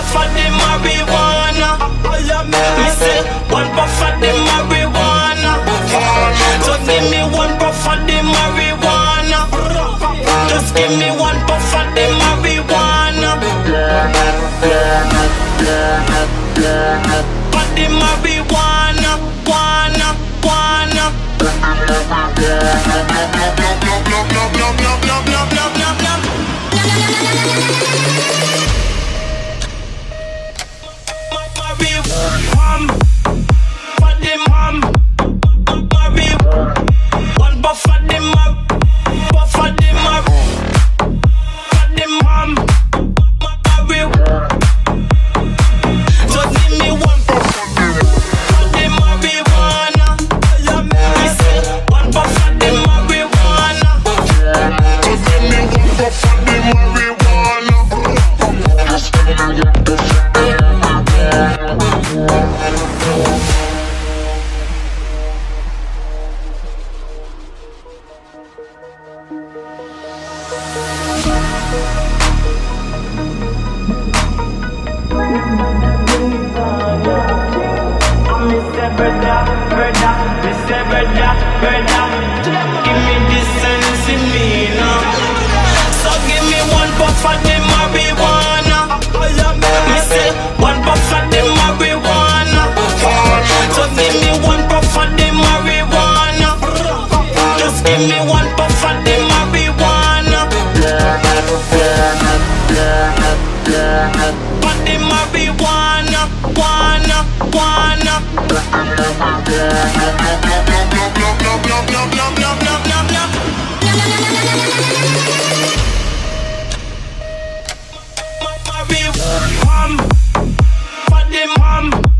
puff of the marijuana. Me say one puff of the marijuana. So give me one puff of the marijuana. Just give me one puff of the marijuana. But the marijuana, wanna. Give me this sense in me now. So give me one puff of the marijuana. Me say one puff of the marijuana. So give me one puff of the marijuana. Just give me one puff of the marijuana. But the marijuana, wanna. For the mom.